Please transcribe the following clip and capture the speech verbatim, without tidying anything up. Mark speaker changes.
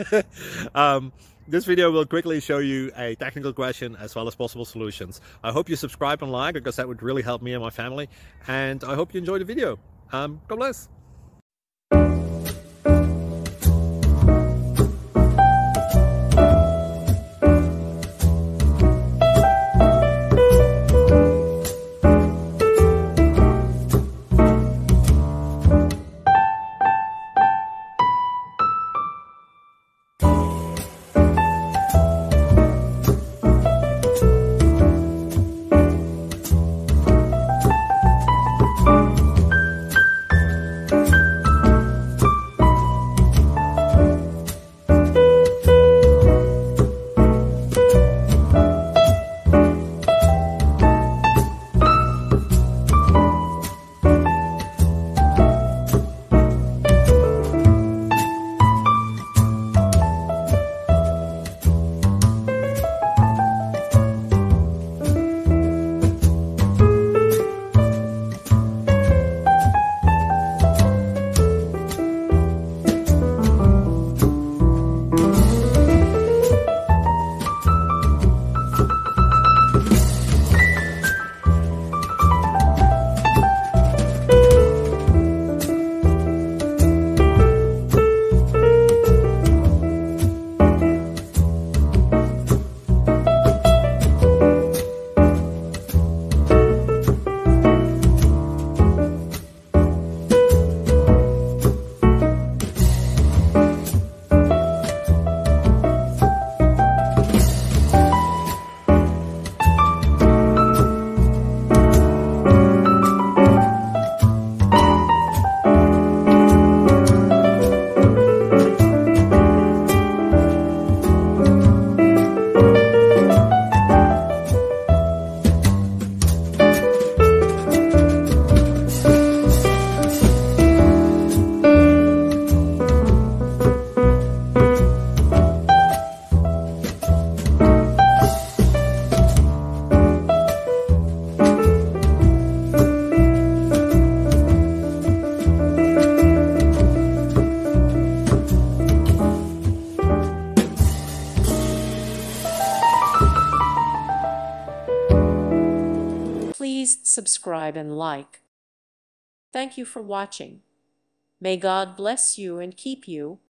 Speaker 1: um, this video will quickly show you a technical question as well as possible solutions. I hope you subscribe and like, because that would really help me and my family. And I hope you enjoy the video. Um, God bless.
Speaker 2: Please subscribe and like. Thank you for watching. May God bless you and keep you.